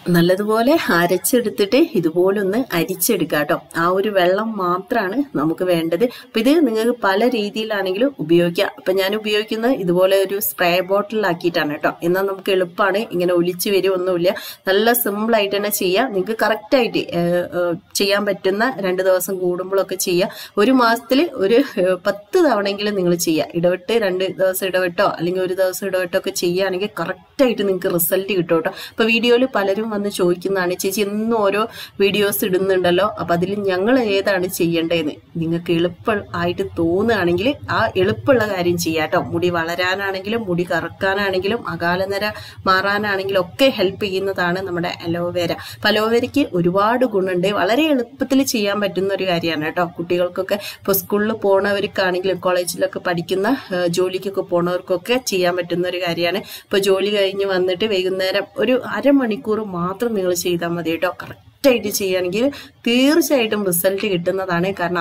നല്ലതുപോലെ അരച്ചെടുത്തിട്ട് ഇതുപോലെ ഒന്ന് അരിച്ചെടുക്കുക കേട്ടോ. ആ ഒരു വെള്ളം മാത്രമാണ് നമുക്ക് വേണ്ടത്. അപ്പം ഇത് നിങ്ങൾക്ക് പല രീതിയിലാണെങ്കിലും ഉപയോഗിക്കാം. അപ്പം ഞാൻ ഉപയോഗിക്കുന്നത് ഇതുപോലെ ഒരു സ്പ്രേ ബോട്ടിലാക്കിയിട്ടാണ് കേട്ടോ. എന്നാൽ നമുക്ക് എളുപ്പമാണ്, ഇങ്ങനെ ഒലിച്ച് വരുമൊന്നുമില്ല. നല്ല സിമ്പിളായിട്ട് തന്നെ ചെയ്യാം. നിങ്ങൾക്ക് കറക്റ്റായിട്ട് ചെയ്യാൻ പറ്റുന്ന 2 ദിവസം കൂടുമ്പോഴൊക്കെ ചെയ്യാം. ഒരു മാസത്തിൽ ഒരു 10 തവണയെങ്കിലും നിങ്ങൾ ചെയ്യുക. ഇടവിട്ട് 2 ദിവസം ഇടവിട്ടോ അല്ലെങ്കിൽ ഒരു ദിവസം ഇടവിട്ടോ ഒക്കെ ചെയ്യുകയാണെങ്കിൽ കറക്റ്റായിട്ട് നിങ്ങൾക്ക് റിസൾട്ട് കിട്ടും കേട്ടോ. അപ്പോൾ വീഡിയോയിൽ പലരും വന്ന് ചോദിക്കുന്നതാണ്, ചേച്ചി എന്നും ഓരോ വീഡിയോസ് ഇടുന്നുണ്ടല്ലോ, അപ്പം അതിൽ ഞങ്ങൾ ഏതാണ് ചെയ്യേണ്ടതെന്ന് നിങ്ങൾക്ക് എളുപ്പമായിട്ട് തോന്നുകയാണെങ്കിൽ ആ എളുപ്പമുള്ള കാര്യം ചെയ്യാം കേട്ടോ. മുടി വളരാനാണെങ്കിലും മുടി കറക്കാനാണെങ്കിലും അകാലനര മാറാനാണെങ്കിലും ഒക്കെ ഹെൽപ്പ് ചെയ്യുന്നതാണ് നമ്മുടെ അലോവേര. അപ്പം അലോവേരയ്ക്ക് ഒരുപാട് ഗുണമുണ്ട്. വളരെ എളുപ്പത്തിൽ ചെയ്യാൻ പറ്റുന്ന ഒരു കാര്യമാണ് കേട്ടോ. കുട്ടികൾക്കൊക്കെ ഇപ്പോൾ സ്കൂളിൽ പോണവർക്കാണെങ്കിലും കോളേജിലൊക്കെ പഠിക്കുന്ന ജോലിക്കൊക്കെ പോണവർക്കൊക്കെ ചെയ്യാൻ പറ്റുന്ന ഒരു കാര്യമാണ്. ഇപ്പോൾ ജോലി കഴിഞ്ഞ് വന്നിട്ട് വൈകുന്നേരം ഒരു അരമണിക്കൂർ മാത്രം നിങ്ങൾ ചെയ്താൽ മതി കേട്ടോ. കറക്റ്റായിട്ട് ചെയ്യുകയാണെങ്കിൽ തീർച്ചയായിട്ടും റിസൾട്ട് കിട്ടുന്നതാണ്. കാരണം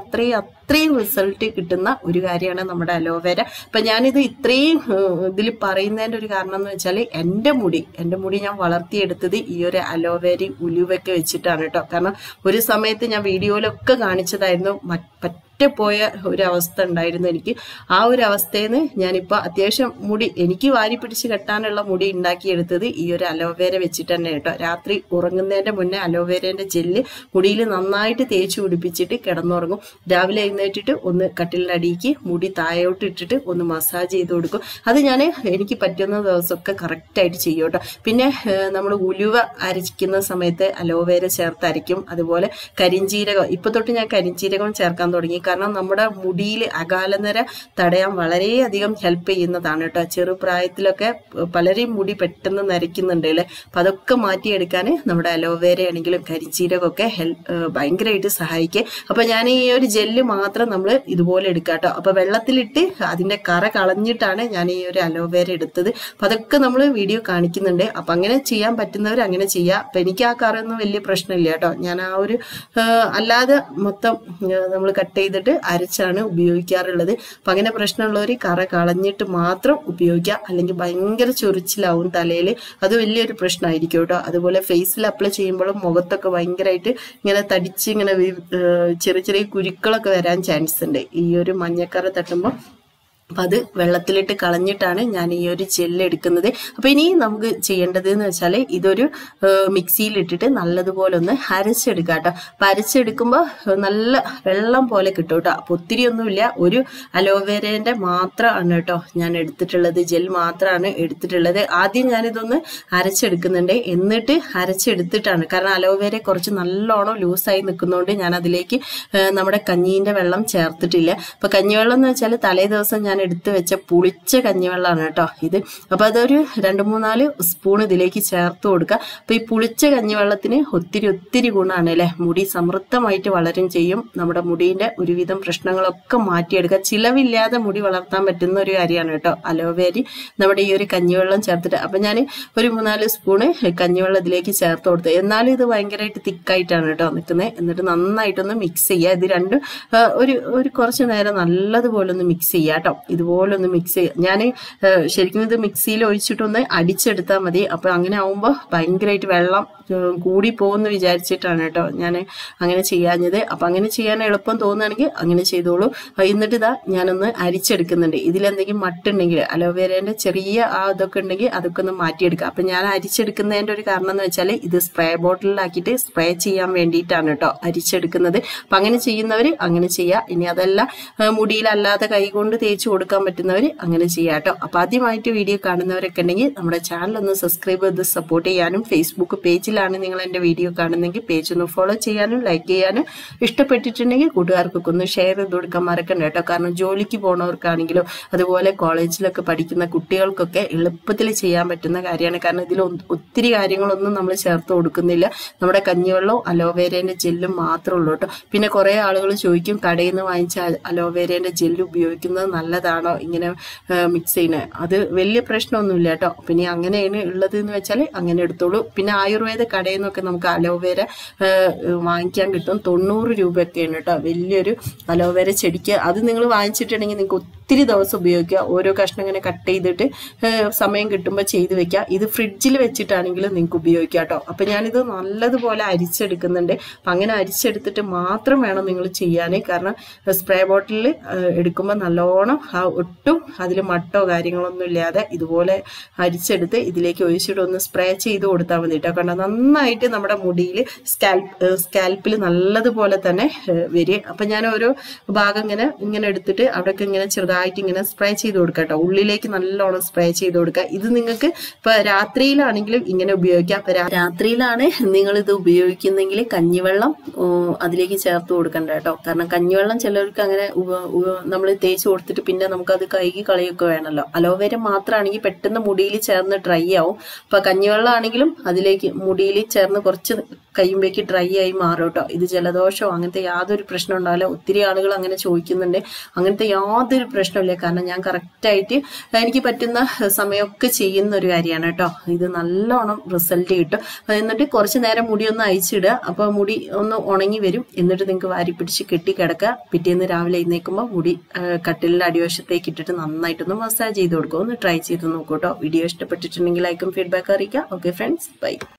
അത്രയും റിസൾട്ട് കിട്ടുന്ന ഒരു കാര്യമാണ് നമ്മുടെ അലോവേര. അപ്പം ഞാനിത് ഇത്രയും ഇതിൽ പറയുന്നതിൻ്റെ ഒരു കാരണം എന്ന് വെച്ചാൽ എൻ്റെ മുടി ഞാൻ വളർത്തിയെടുത്തത് ഈ ഒരു അലോവേരയും ഉലുവയൊക്കെ വെച്ചിട്ടാണ് കേട്ടോ. കാരണം ഒരു സമയത്ത് ഞാൻ വീഡിയോയിലൊക്കെ കാണിച്ചതായിരുന്നു പോയ ഒരു അവസ്ഥ ഉണ്ടായിരുന്നു എനിക്ക്. ആ ഒരു അവസ്ഥയിൽ നിന്ന് ഞാനിപ്പോൾ അത്യാവശ്യം മുടി എനിക്ക് വാരി പിടിച്ച് കെട്ടാനുള്ള മുടി ഉണ്ടാക്കിയെടുത്തത് ഈ ഒരു അലോവേര വെച്ചിട്ട് തന്നെ കേട്ടോ. രാത്രി ഉറങ്ങുന്നതിൻ്റെ മുന്നേ അലോവേരേൻ്റെ ജെല്ല് മുടിയിൽ നന്നായിട്ട് തേച്ച് പിടിപ്പിച്ചിട്ട് കിടന്നുറങ്ങും. രാവിലെ എഴുന്നേറ്റിട്ട് ഒന്ന് കട്ടിലിൻ്റെ അടിയിലേക്ക് മുടി താഴോട്ട് ഇട്ടിട്ട് ഒന്ന് മസാജ് ചെയ്ത് കൊടുക്കും. അത് ഞാൻ എനിക്ക് പറ്റുന്ന ദിവസമൊക്കെ കറക്റ്റായിട്ട് ചെയ്യും കേട്ടോ. പിന്നെ നമ്മൾ ഉലുവ അരയ്ക്കുന്ന സമയത്ത് അലോവേര ചേർത്ത് അരയ്ക്കും. അതുപോലെ കരിഞ്ജീരകം, ഇപ്പം തൊട്ട് ഞാൻ കരിഞ്ജീരകം ചേർക്കാൻ തുടങ്ങി. കാരണം നമ്മുടെ മുടിയിൽ അകാലനര തടയാൻ വളരെയധികം ഹെൽപ്പ് ചെയ്യുന്നതാണ് കേട്ടോ. ചെറുപ്രായത്തിലൊക്കെ പലരെയും മുടി പെട്ടെന്ന് നരയ്ക്കുന്നുണ്ട് അല്ലേ. അപ്പം അതൊക്കെ മാറ്റിയെടുക്കാൻ നമ്മുടെ അലോവേര ആണെങ്കിലും കരിഞ്ജീരകമൊക്കെ ഭയങ്കരമായിട്ട് സഹായിക്കും. അപ്പം ഞാൻ ഈ ഒരു ജെല്ല് മാത്രം നമ്മൾ ഇതുപോലെ എടുക്കാം കേട്ടോ. അപ്പം വെള്ളത്തിലിട്ട് അതിൻ്റെ കറ കളഞ്ഞിട്ടാണ് ഞാൻ ഈ ഒരു അലോവേര എടുത്തത്. അപ്പം അതൊക്കെ നമ്മൾ വീഡിയോ കാണിക്കുന്നുണ്ട്. അപ്പം അങ്ങനെ ചെയ്യാൻ പറ്റുന്നവർ അങ്ങനെ ചെയ്യാം. അപ്പം എനിക്ക് ആ കറയൊന്നും വലിയ പ്രശ്നമില്ല കേട്ടോ. ഞാൻ ആ ഒരു അല്ലാതെ മൊത്തം നമ്മൾ കട്ട് ചെയ്തിട്ട് അരച്ചാണ് ഉപയോഗിക്കാറുള്ളത്. അപ്പം അങ്ങനെ പ്രശ്നമുള്ളവർ കറ കളഞ്ഞിട്ട് മാത്രം ഉപയോഗിക്കുക. അല്ലെങ്കിൽ ഭയങ്കര ചൊറിച്ചിലാവും തലയിൽ, അത് വലിയൊരു പ്രശ്നമായിരിക്കും കേട്ടോ. അതുപോലെ ഫേസിൽ അപ്ലൈ ചെയ്യുമ്പോഴും മുഖത്തൊക്കെ ഭയങ്കരമായിട്ട് ഇങ്ങനെ തടിച്ച് ഇങ്ങനെ ചെറിയ കുരുക്കളൊക്കെ വരാൻ ചാൻസ് ഉണ്ട് ഈ ഒരു മഞ്ഞക്കറ തട്ടുമ്പോൾ. അപ്പം അത് വെള്ളത്തിലിട്ട് കളഞ്ഞിട്ടാണ് ഞാൻ ഈ ഒരു ജെല്ല് എടുക്കുന്നത്. അപ്പം ഇനി നമുക്ക് ചെയ്യേണ്ടത് എന്ന് വെച്ചാൽ ഇതൊരു മിക്സിയിലിട്ടിട്ട് നല്ലതുപോലെ ഒന്ന് അരച്ചെടുക്കുക കേട്ടോ. അപ്പം അരച്ചെടുക്കുമ്പോൾ നല്ല വെള്ളം പോലെ കിട്ടും കേട്ടോ. അപ്പം ഒത്തിരി ഒന്നുമില്ല, ഒരു അലോവേരേൻ്റെ മാത്രമാണ് കേട്ടോ ഞാൻ എടുത്തിട്ടുള്ളത്, ജെൽ മാത്രമാണ് എടുത്തിട്ടുള്ളത്. ആദ്യം ഞാനിതൊന്ന് അരച്ചെടുക്കുന്നുണ്ട്, എന്നിട്ട് അരച്ചെടുത്തിട്ടാണ്. കാരണം അലോവേര കുറച്ച് നല്ലോണം ലൂസായി നിൽക്കുന്നതുകൊണ്ട് ഞാൻ അതിലേക്ക് നമ്മുടെ കഞ്ഞീൻ്റെ വെള്ളം ചേർത്തിട്ടില്ല. അപ്പം കഞ്ഞിവെള്ളം എന്ന് വെച്ചാൽ തലേ ദിവസം ഞാൻ എടുത്ത് വെച്ച പുളിച്ച കഞ്ഞിവെള്ളമാണ് കേട്ടോ ഇത്. അപ്പം അതൊരു 2-3-4 സ്പൂൺ ഇതിലേക്ക് ചേർത്ത് കൊടുക്കുക. അപ്പം ഈ പുളിച്ച കഞ്ഞിവെള്ളത്തിന് ഒത്തിരി ഗുണമാണ് അല്ലേ. മുടി സമൃദ്ധമായിട്ട് വളരും ചെയ്യും. നമ്മുടെ മുടീൻ്റെ ഒരുവിധം പ്രശ്നങ്ങളൊക്കെ മാറ്റിയെടുക്കുക. ചിലവില്ലാതെ മുടി വളർത്താൻ പറ്റുന്ന ഒരു കാര്യമാണ് കേട്ടോ അലോവേര നമ്മുടെ ഈ ഒരു കഞ്ഞിവെള്ളം ചേർത്തിട്ട്. അപ്പം ഞാൻ ഒരു 3-4 സ്പൂണ് കഞ്ഞിവെള്ളം ഇതിലേക്ക് ചേർത്ത് കൊടുത്തത്. എന്നാലും ഇത് ഭയങ്കരമായിട്ട് തിക്കായിട്ടാണ് കേട്ടോ നിൽക്കുന്നത്. എന്നിട്ട് നന്നായിട്ടൊന്ന് മിക്സ് ചെയ്യുക. ഇത് രണ്ടും ഒരു കുറച്ച് നേരം നല്ലതുപോലെ ഒന്ന് മിക്സ് ചെയ്യുക കേട്ടോ. ഇതുപോലെ ഒന്ന് മിക്സ് ചെയ്യുക. ഞാൻ ശരിക്കും ഇത് മിക്സിയിൽ ഒഴിച്ചിട്ടൊന്ന് അടിച്ചെടുത്താൽ മതി. അപ്പം അങ്ങനെ ആവുമ്പോൾ ഭയങ്കരമായിട്ട് വെള്ളം കൂടി പോകുമെന്ന് വിചാരിച്ചിട്ടാണ് കേട്ടോ ഞാൻ അങ്ങനെ ചെയ്യാഞ്ഞത്. അപ്പം അങ്ങനെ ചെയ്യാൻ എളുപ്പം തോന്നുകയാണെങ്കിൽ അങ്ങനെ ചെയ്തോളൂ. എന്നിട്ട് ഇതാ ഞാനൊന്ന് അരിച്ചെടുക്കുന്നുണ്ട്. ഇതിലെന്തെങ്കിലും മട്ടുണ്ടെങ്കിൽ അലോവേരേൻ്റെ ചെറിയ ഇതൊക്കെ ഉണ്ടെങ്കിൽ അതൊക്കെ ഒന്ന് മാറ്റിയെടുക്കുക. അപ്പം ഞാൻ അരിച്ചെടുക്കുന്നതിൻ്റെ ഒരു കാരണം എന്ന് വെച്ചാൽ ഇത് സ്പ്രേ ബോട്ടിലാക്കിയിട്ട് സ്പ്രേ ചെയ്യാൻ വേണ്ടിയിട്ടാണ് കേട്ടോ അരിച്ചെടുക്കുന്നത്. അപ്പം അങ്ങനെ ചെയ്യുന്നവർ അങ്ങനെ ചെയ്യുക. ഇനി അതല്ല മുടിയിലല്ലാതെ കൈകൊണ്ട് തേച്ച് കൊടുക്കാൻ പറ്റുന്നവർ അങ്ങനെ ചെയ്യാം കേട്ടോ. അപ്പം ആദ്യമായിട്ട് വീഡിയോ കാണുന്നവരൊക്കെ ഉണ്ടെങ്കിൽ നമ്മുടെ ചാനൽ ഒന്ന് സബ്സ്ക്രൈബ് ചെയ്ത് സപ്പോർട്ട് ചെയ്യാനും, ഫേസ്ബുക്ക് പേജിലാണ് നിങ്ങൾ എൻ്റെ വീഡിയോ കാണുന്നെങ്കിൽ പേജ് ഒന്ന് ഫോളോ ചെയ്യാനും ലൈക്ക് ചെയ്യാനും, ഇഷ്ടപ്പെട്ടിട്ടുണ്ടെങ്കിൽ കൂട്ടുകാർക്കൊക്കെ ഒന്ന് ഷെയർ ചെയ്ത് കൊടുക്കാൻ മറക്കണ്ട കേട്ടോ. കാരണം ജോലിക്ക് പോണവർക്കാണെങ്കിലും അതുപോലെ കോളേജിലൊക്കെ പഠിക്കുന്ന കുട്ടികൾക്കൊക്കെ എളുപ്പത്തിൽ ചെയ്യാൻ പറ്റുന്ന കാര്യമാണ്. കാരണം ഇതിൽ ഒത്തിരി കാര്യങ്ങളൊന്നും നമ്മൾ ചേർത്ത് കൊടുക്കുന്നില്ല. നമ്മുടെ കഞ്ഞിവെള്ളവും അലോവേരേൻ്റെ ജെല്ലും മാത്രമേ ഉള്ളൂ കേട്ടോ. പിന്നെ കുറേ ആളുകൾ ചോദിക്കും കടയിൽ നിന്ന് വാങ്ങിച്ച അലോവേരേൻ്റെ ജെല്ല് ഉപയോഗിക്കുന്നത് നല്ലതാണോ ഇങ്ങനെ മിക്സ് ചെയ്യുന്നത്. അത് വലിയ പ്രശ്നമൊന്നുമില്ല കേട്ടോ. പിന്നെ അങ്ങനെയാണ് ഉള്ളത് എന്ന് വെച്ചാൽ അങ്ങനെ എടുത്തോളൂ. പിന്നെ ആയുർവേദ കടയിൽ നിന്നൊക്കെ നമുക്ക് അലോവേര വാങ്ങിക്കാൻ കിട്ടും. 90 രൂപയൊക്കെയാണ് കേട്ടോ വലിയൊരു അലോവേര ചെടിക്ക്. അത് നിങ്ങൾ വാങ്ങിച്ചിട്ടുണ്ടെങ്കിൽ നിങ്ങൾക്ക് ഒത്തിരി ദിവസം ഉപയോഗിക്കുക. ഓരോ കഷ്ണം ഇങ്ങനെ കട്ട് ചെയ്തിട്ട് സമയം കിട്ടുമ്പോൾ ചെയ്ത് വെക്കുക. ഇത് ഫ്രിഡ്ജിൽ വെച്ചിട്ടാണെങ്കിലും നിങ്ങൾക്ക് ഉപയോഗിക്കാം കേട്ടോ. അപ്പം ഞാനിത് നല്ലതുപോലെ അരിച്ചെടുക്കുന്നുണ്ട്. അപ്പം അങ്ങനെ അരിച്ചെടുത്തിട്ട് മാത്രം വേണം നിങ്ങൾ ചെയ്യാൻ. കാരണം സ്പ്രേ ബോട്ടിലിൽ എടുക്കുമ്പോൾ നല്ലോണം ഒട്ടും അതിൽ മട്ടോ കാര്യങ്ങളൊന്നും ഇല്ലാതെ ഇതുപോലെ അരിച്ചെടുത്ത് ഇതിലേക്ക് ഒഴിച്ചിട്ട് ഒന്ന് സ്പ്രേ ചെയ്ത് കൊടുത്താൽ മതി കേട്ടോ. കാരണം നന്നായിട്ട് നമ്മുടെ മുടിയിൽ സ്കാൽപ്പിൽ നല്ലതുപോലെ തന്നെ വരും. അപ്പം ഞാൻ ഓരോ ഭാഗം ഇങ്ങനെ എടുത്തിട്ട് അവിടെയൊക്കെ ഇങ്ങനെ ചെറുതായിട്ട് ഇങ്ങനെ സ്പ്രേ ചെയ്ത് കൊടുക്കാം കേട്ടോ. ഉള്ളിലേക്ക് നല്ലോണം സ്പ്രേ ചെയ്ത് കൊടുക്കുക. ഇത് നിങ്ങൾക്ക് ഇപ്പൊ രാത്രിയിലാണെങ്കിലും ഇങ്ങനെ ഉപയോഗിക്കാം. അപ്പൊ രാത്രിയിലാണ് നിങ്ങൾ ഇത് ഉപയോഗിക്കുന്നെങ്കിൽ കഞ്ഞിവെള്ളം അതിലേക്ക് ചേർത്ത് കൊടുക്കണ്ട കേട്ടോ. കാരണം കഞ്ഞിവെള്ളം ചിലർക്ക് അങ്ങനെ നമ്മൾ തേച്ച് കൊടുത്തിട്ട് പിന്നെ നമുക്കത് കഴുകി കളയൊക്കെ വേണമല്ലോ. അലോവേര മാത്രമാണെങ്കിൽ പെട്ടെന്ന് മുടിയിൽ ചേർന്ന് ഡ്രൈ ആവും. അപ്പൊ കഞ്ഞിവെള്ളം ആണെങ്കിലും അതിലേക്ക് മുടിയിൽ ചേർന്ന് കുറച്ച് കഴിയുമ്പോഴേക്ക് ഡ്രൈ ആയി മാറും കേട്ടോ. ഇത് ജലദോഷമോ അങ്ങനത്തെ യാതൊരു പ്രശ്നം ഉണ്ടാവില്ല. ഒത്തിരി ആളുകൾ അങ്ങനെ ചോദിക്കുന്നുണ്ട്. അങ്ങനത്തെ യാതൊരു പ്രശ്നമില്ല. കാരണം ഞാൻ കറക്റ്റായിട്ട് എനിക്ക് പറ്റുന്ന സമയമൊക്കെ ചെയ്യുന്ന ഒരു കാര്യമാണ് കേട്ടോ. ഇത് നല്ലോണം റിസൾട്ട് കിട്ടും. എന്നിട്ട് കുറച്ച് നേരം മുടി ഒന്ന് അയച്ചിടുക. അപ്പോൾ മുടി ഒന്ന് ഉണങ്ങി വരും. എന്നിട്ട് നിങ്ങൾക്ക് വാരി പിടിച്ച് കെട്ടി കിടക്കുക. പിറ്റേന്ന് രാവിലെ എഴുന്നേൽക്കുമ്പോൾ മുടി കട്ടിലിൻ്റെ അടിവശത്തേക്ക് ഇട്ടിട്ട് നന്നായിട്ടൊന്ന് മസാജ് ചെയ്ത് കൊടുക്കുക. ഒന്ന് ട്രൈ ചെയ്ത് നോക്കൂ കേട്ടോ. വീഡിയോ ഇഷ്ടപ്പെട്ടിട്ടുണ്ടെങ്കിൽ ലൈക്കും ഫീഡ്ബാക്ക് അറിയിക്കുക. Okay friends, by.